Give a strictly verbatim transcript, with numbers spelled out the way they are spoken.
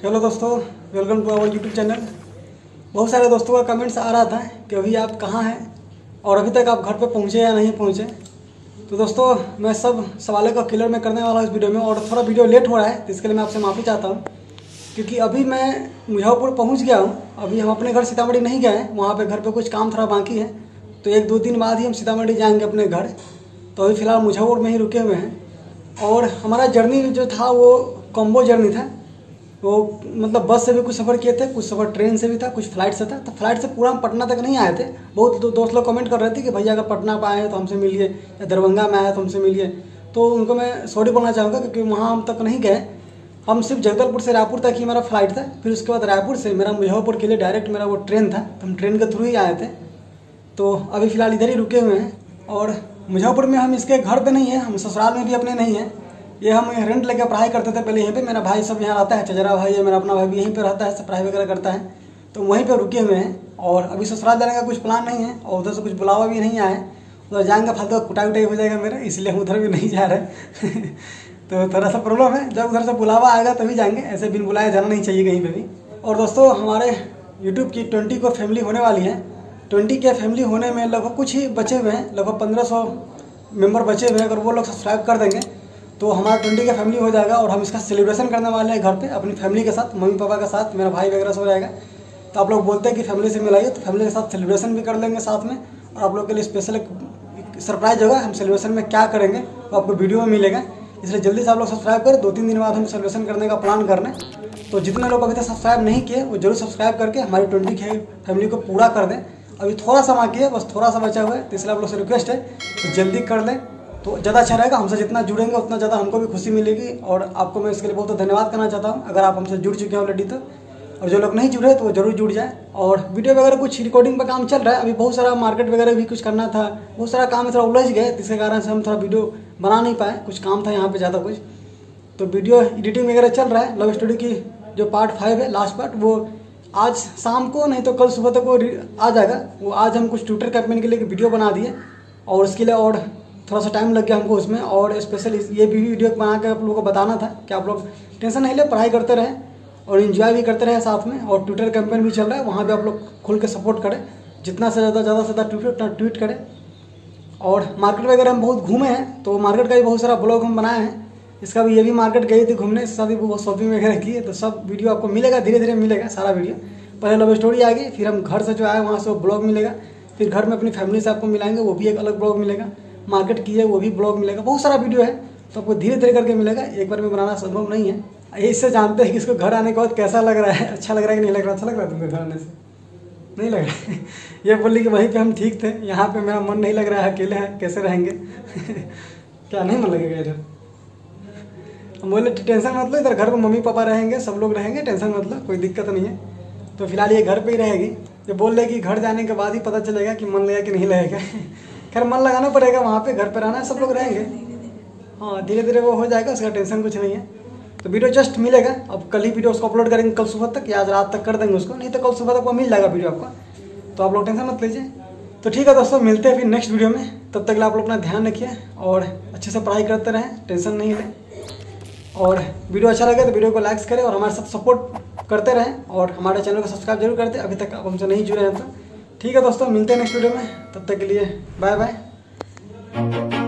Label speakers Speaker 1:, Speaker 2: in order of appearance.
Speaker 1: Hello दोस्तों, welcome to our YouTube channel. बहुत सारे दोस्तों का कमेंट्स आ रहा था कि अभी आप कहाँ हैं और अभी तक आप घर पे पहुँचे या नहीं पहुँचे। तो दोस्तों मैं सब सवालों का क्लियर मैं करने वाला हूँ इस वीडियो में, और थोड़ा वीडियो लेट हो रहा है तो इसके लिए मैं आपसे माफ़ी चाहता हूँ, क्योंकि अभी मैं मुजफ्फरपुर पहुँच गया हूँ। अभी हम अपने घर सीतामढ़ी नहीं गए हैं, वहाँ पर घर पर कुछ काम थोड़ा बाकी है, तो एक दो दिन बाद ही हम सीतामढ़ी जाएँगे अपने घर। तो अभी फ़िलहाल मुजफ्फरपुर में ही रुके हुए हैं, और हमारा जर्नी जो था वो कॉम्बो जर्नी था। वो मतलब बस से भी कुछ सफ़र किए थे, कुछ सफ़र ट्रेन से भी था, कुछ फ्लाइट से था। तो फ्लाइट से पूरा हम पटना तक नहीं आए थे। बहुत दो, दोस्त लोग कमेंट कर रहे थे कि भैया अगर पटना पे आए हैं तो हमसे मिलिए, या दरभंगा में आए तो हमसे मिलिए। तो उनको मैं सॉरी बोलना चाहूँगा, क्योंकि वहाँ हम तक नहीं गए। हम सिर्फ जगदलपुर से रायपुर तक ही मेरा फ्लाइट था, फिर उसके बाद रायपुर से मेरा मुजफ्फरपुर के लिए डायरेक्ट मेरा वो ट्रेन था, तो हम ट्रेन के थ्रू ही आए थे। तो अभी फ़िलहाल इधर ही रुके हुए हैं, और मुजफ्फरपुर में हम इसके घर पे नहीं है, हम ससुराल में भी अपने नहीं हैं। ये हम रेंट लेकर पढ़ाई करते थे पहले यहीं पे। मेरा भाई सब यहाँ रहता है, चचरा भाई है मेरा, अपना भाई भी यहीं पे रहता है, सब पढ़ाई वगैरह करता है, तो वहीं पे रुके हुए हैं। और अभी ससुराल जाने का कुछ प्लान नहीं है, और उधर से कुछ बुलावा भी नहीं आया है। उधर जाएंगे फालतू कुटाई उटाई हो जाएगा मेरा, इसलिए हम उधर भी नहीं जा रहे तो थोड़ा सा प्रॉब्लम है, जब उधर से बुलावा आएगा तभी जाएंगे, ऐसे बिन बुलाए जाना नहीं चाहिए कहीं पर भी। और दोस्तों हमारे यूट्यूब की ट्वेंटी को फैमिली होने वाली है। ट्वेंटी के फैमिली होने में लगभग कुछ ही बचे हुए हैं, लगभग पंद्रह सौ मेम्बर बचे हुए हैं। अगर वो लोग सब्सक्राइब कर देंगे तो हमारा ट्वेंटी का फैमिली हो जाएगा, और हम इसका सेलिब्रेशन करने वाले हैं घर पे अपनी फैमिली के साथ, मम्मी पापा के साथ, मेरा भाई वगैरह सब रहेगा। तो आप लोग बोलते हैं कि फैमिली से मिलाइए, तो फैमिली के साथ सेलिब्रेशन भी कर लेंगे साथ में, और आप लोग के लिए स्पेशल एक सरप्राइज होगा। हम सेलिब्रेशन में क्या करेंगे वो आपको वीडियो में मिलेगा, इसलिए जल्दी से आप लोग सब्सक्राइब करें। दो तीन दिन बाद हम सेलिब्रेशन करने का प्लान कर रहे हैं। तो जितने लोग अभी तक सब्सक्राइब नहीं किए वो जरूर सब्सक्राइब करके हमारी ट्वेंटी के फैमिली को पूरा कर दें। अभी थोड़ा सा बाकी है, बस थोड़ा सा बचा हुआ है, तो इसलिए आप लोग से रिक्वेस्ट है तो जल्दी कर लें, तो ज़्यादा अच्छा रहेगा। हमसे जितना जुड़ेंगे उतना ज़्यादा हमको भी खुशी मिलेगी, और आपको मैं इसके लिए बहुत धन्यवाद करना चाहता हूँ अगर आप हमसे जुड़ चुके हैं ऑलरेडी तो। और जो लोग नहीं जुड़े तो वो जरूर जुड़ जाए। और वीडियो वगैरह कुछ रिकॉर्डिंग पर काम चल रहा है, अभी बहुत सारा मार्केट वगैरह भी कुछ करना था, बहुत सारा काम में थोड़ा उलझ गए, जिसके कारण से हम थोड़ा वीडियो बना नहीं पाए, कुछ काम था यहाँ पर ज़्यादा कुछ। तो वीडियो एडिटिंग वगैरह चल रहा है। लव स्टोरी की जो पार्ट फाइव है, लास्ट पार्ट, वो आज शाम को नहीं तो कल सुबह तक वो आ जाएगा। वो आज हम कुछ ट्विटर कैंपेन के लिए वीडियो बना दिए, और उसके लिए और थोड़ा सा टाइम लग गया हमको उसमें। और स्पेशल ये भी वीडियो बना के आप लोगों को बताना था कि आप लोग टेंशन नहीं ले, पढ़ाई करते रहें और एंजॉय भी करते रहें साथ में। और ट्विटर कैंपेन भी चल रहा है, वहाँ भी आप लोग खुल के सपोर्ट करें, जितना से ज़्यादा ज़्यादा से ज़्यादा ट्वीट उतना ट्वीट करें। और मार्केट वगैरह हम बहुत घूमे हैं, तो मार्केट का भी बहुत सारा ब्लॉग हम बनाए हैं। इसका भी ये भी मार्केट गई थी घूमने, इसका भी बहुत शॉपिंग वगैरह की है, तो सब वीडियो आपको मिलेगा, धीरे धीरे मिलेगा सारा वीडियो। पहले लव स्टोरी आ गई, फिर हम घर से जो आए वहाँ से वो ब्लॉग मिलेगा, फिर घर में अपनी फैमिली से आपको मिलाएंगे, वो भी एक अलग ब्लॉग मिलेगा, मार्केट की है वो भी ब्लॉग मिलेगा, बहुत सारा वीडियो है, तो आपको धीरे धीरे करके मिलेगा, एक बार में बनाना संभव नहीं है। इससे जानते हैं कि इसको घर आने के बाद कैसा लग रहा है, अच्छा लग रहा है कि नहीं लग रहा। अच्छा लग रहा है तुमको घर आने से? नहीं लग रहा है ये बोली कि वहीं पे हम ठीक थे, यहाँ पे मेरा मन नहीं लग रहा है, अकेले हैं, कैसे रहेंगे क्या नहीं मन लगेगा इधर? हम बोले टेंशन मतलब, इधर घर में मम्मी पापा रहेंगे, सब लोग रहेंगे, टेंशन मतलब कोई दिक्कत नहीं है। तो फिलहाल ये घर पे ही रहेगी। जो बोल रहे कि घर जाने के बाद ही पता चलेगा कि मन लगेगा कि नहीं लगेगा खैर मन लगाना पड़ेगा, वहाँ पे घर पे रहना है, सब लोग रहेंगे। हाँ धीरे धीरे वो हो जाएगा, उसका टेंशन कुछ नहीं है। तो वीडियो जस्ट मिलेगा, अब कल ही वीडियो उसको अपलोड करेंगे, कल सुबह तक या आज रात तक कर देंगे उसको, नहीं तो कल सुबह तक वो मिल जाएगा वीडियो आपका, तो आप लोग टेंशन मत लीजिए। तो ठीक है दोस्तों, मिलते हैं फिर नेक्स्ट वीडियो में, तब तक आप लोग अपना ध्यान रखिए और अच्छे से पढ़ाई करते रहें, टेंशन नहीं लें। और वीडियो अच्छा लगे तो वीडियो को लाइक करें और हमारे साथ सपोर्ट करते रहें, और हमारे चैनल को सब्सक्राइब जरूर करते अभी तक आप हमसे नहीं जुड़े हैं तो। ठीक है दोस्तों, मिलते हैं नेक्स्ट वीडियो में, तब तक के लिए बाय बाय।